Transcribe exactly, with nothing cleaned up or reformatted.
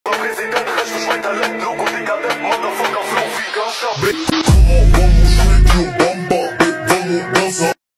Presidente, restos mentalmente, no código, motherfucker, flow, fica, chave.